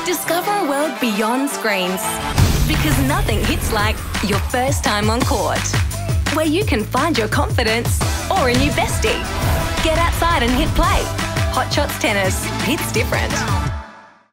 Discover a world beyond screens. Because nothing hits like your first time on court, where you can find your confidence or a new bestie. Get outside and hit play. Hot Shots Tennis. It's different.